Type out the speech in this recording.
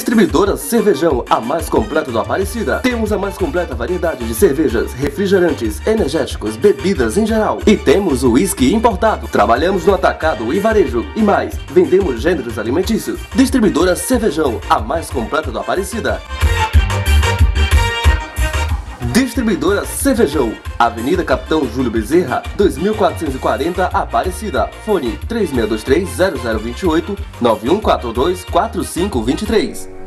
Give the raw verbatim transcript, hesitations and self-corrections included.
Distribuidora Cervejão, a mais completa do Aparecida. Temos a mais completa variedade de cervejas, refrigerantes, energéticos, bebidas em geral. E temos o uísque importado. Trabalhamos no atacado e varejo. E mais, vendemos gêneros alimentícios. Distribuidora Cervejão, a mais completa do Aparecida. Distribuidora Cervejão, Avenida Capitão Júlio Bezerra, dois mil quatrocentos e quarenta, Aparecida. Fone três seis dois três, zero zero dois oito, nove um quatro dois, quatro cinco dois três.